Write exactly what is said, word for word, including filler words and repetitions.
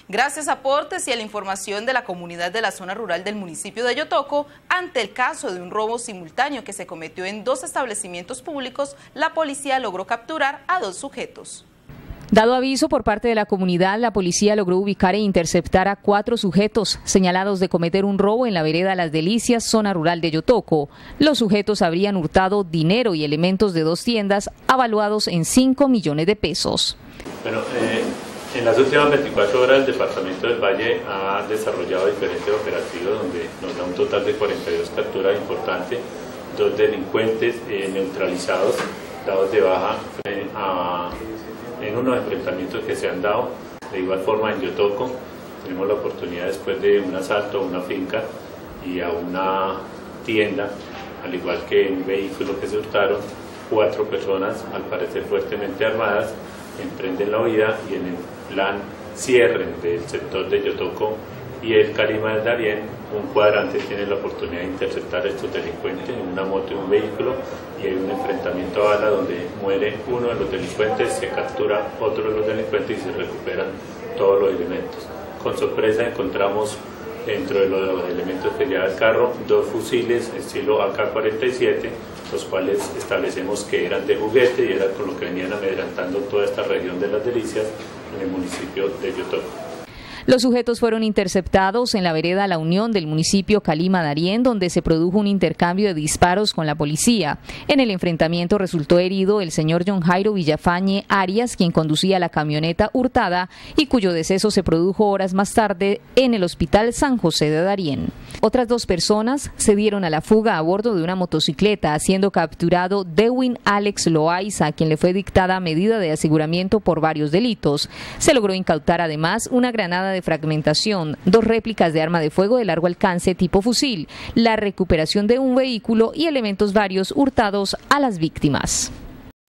Gracias a aportes y a la información de la comunidad de la zona rural del municipio de Yotoco, ante el caso de un robo simultáneo que se cometió en dos establecimientos públicos, la policía logró capturar a dos sujetos. Dado aviso por parte de la comunidad, la policía logró ubicar e interceptar a cuatro sujetos señalados de cometer un robo en la vereda Las Delicias, zona rural de Yotoco. Los sujetos habrían hurtado dinero y elementos de dos tiendas avaluados en cinco millones de pesos. Bueno, eh, en las últimas veinticuatro horas el Departamento del Valle ha desarrollado diferentes operativos donde nos da un total de cuarenta y dos capturas importantes, dos delincuentes eh, neutralizados, dados de baja eh, a... en unos enfrentamientos que se han dado. De igual forma en Yotoco tenemos la oportunidad, después de un asalto a una finca y a una tienda, al igual que un vehículo que se hurtaron, cuatro personas, al parecer fuertemente armadas, emprenden la huida y en el plan cierre del sector de Yotoco y el Calima del Darién, un cuadrante tiene la oportunidad de interceptar a estos delincuentes en una moto y un vehículo, y hay un enfrentamiento a bala donde muere uno de los delincuentes, se captura otro de los delincuentes y se recuperan todos los elementos. Con sorpresa encontramos dentro de los elementos que lleva el carro dos fusiles estilo A K cuarenta y siete, los cuales establecemos que eran de juguete y era con lo que venían amedrantando toda esta región de Las Delicias en el municipio de Yotoco. Los sujetos fueron interceptados en la vereda La Unión del municipio Calima Darién, donde se produjo un intercambio de disparos con la policía. En el enfrentamiento resultó herido el señor John Jairo Villafañe Arias, quien conducía la camioneta hurtada y cuyo deceso se produjo horas más tarde en el Hospital San José de Darién. Otras dos personas se dieron a la fuga a bordo de una motocicleta, siendo capturado Dewin Alex Loaiza, a quien le fue dictada medida de aseguramiento por varios delitos. Se logró incautar además una granada de fragmentación, dos réplicas de arma de fuego de largo alcance tipo fusil, la recuperación de un vehículo y elementos varios hurtados a las víctimas.